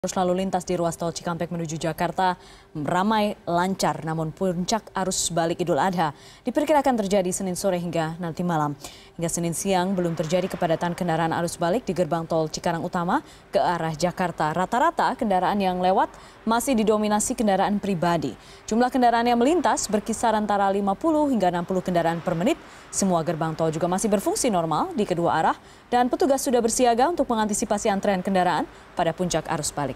Arus lalu lintas di ruas tol Cikampek menuju Jakarta ramai lancar, namun puncak arus balik Idul Adha diperkirakan terjadi Senin sore hingga nanti malam. Hingga Senin siang belum terjadi kepadatan kendaraan arus balik di gerbang tol Cikarang Utama ke arah Jakarta. Rata-rata kendaraan yang lewat masih didominasi kendaraan pribadi. Jumlah kendaraan yang melintas berkisar antara 50 hingga 60 kendaraan per menit. Semua gerbang tol juga masih berfungsi normal di kedua arah dan petugas sudah bersiaga untuk mengantisipasi antrean kendaraan pada puncak arus balik.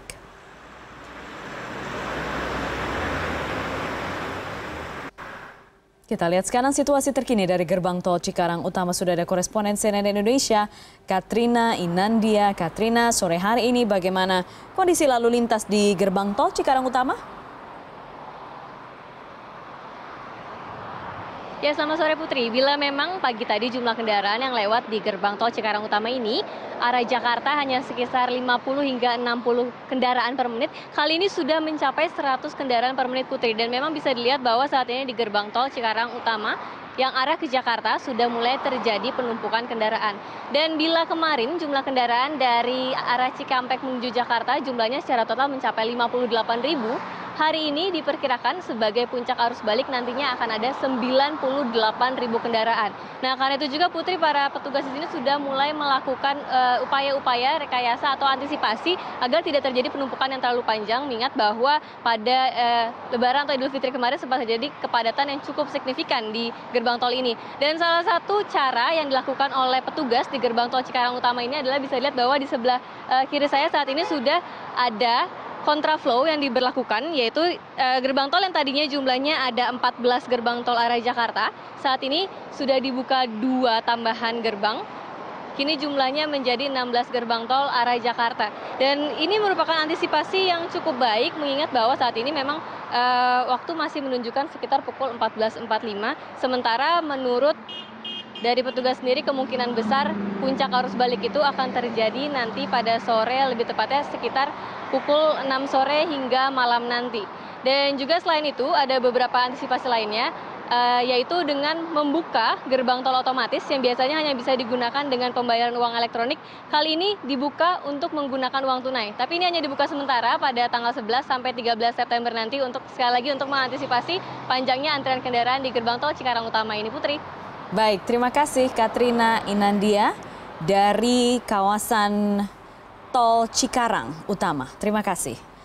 Kita lihat sekarang situasi terkini dari gerbang tol Cikarang Utama. Sudah ada koresponen CNN Indonesia, Katrina Inandia. Katrina, sore hari ini bagaimana kondisi lalu lintas di gerbang tol Cikarang Utama? Ya, selamat sore Putri. Bila memang pagi tadi jumlah kendaraan yang lewat di gerbang tol Cikarang Utama ini arah Jakarta hanya sekitar 50 hingga 60 kendaraan per menit, kali ini sudah mencapai 100 kendaraan per menit Putri. Dan memang bisa dilihat bahwa saat ini di gerbang tol Cikarang Utama yang arah ke Jakarta sudah mulai terjadi penumpukan kendaraan. Dan bila kemarin jumlah kendaraan dari arah Cikampek menuju Jakarta jumlahnya secara total mencapai 58.000, hari ini diperkirakan sebagai puncak arus balik nantinya akan ada 98.000 kendaraan. Nah, karena itu juga Putri, para petugas di sini sudah mulai melakukan upaya-upaya rekayasa atau antisipasi agar tidak terjadi penumpukan yang terlalu panjang, mengingat bahwa pada Lebaran atau Idul Fitri kemarin sempat terjadi kepadatan yang cukup signifikan di gerbang tol ini. Dan salah satu cara yang dilakukan oleh petugas di gerbang tol Cikarang Utama ini adalah bisa dilihat bahwa di sebelah kiri saya saat ini sudah ada kontraflow yang diberlakukan, yaitu gerbang tol yang tadinya jumlahnya ada 14 gerbang tol arah Jakarta, saat ini sudah dibuka 2 tambahan gerbang. Kini jumlahnya menjadi 16 gerbang tol arah Jakarta. Dan ini merupakan antisipasi yang cukup baik, mengingat bahwa saat ini memang waktu masih menunjukkan sekitar pukul 14.45, sementara menurut dari petugas sendiri kemungkinan besar puncak arus balik itu akan terjadi nanti pada sore, lebih tepatnya sekitar pukul 6 sore hingga malam nanti. Dan juga selain itu ada beberapa antisipasi lainnya, yaitu dengan membuka gerbang tol otomatis yang biasanya hanya bisa digunakan dengan pembayaran uang elektronik. Kali ini dibuka untuk menggunakan uang tunai. Tapi ini hanya dibuka sementara pada tanggal 11 sampai 13 September nanti untuk sekali lagi untuk mengantisipasi panjangnya antrean kendaraan di gerbang tol Cikarang Utama ini, Putri. Baik, terima kasih Katrina Inandia dari kawasan tol Cikarang Utama. Terima kasih.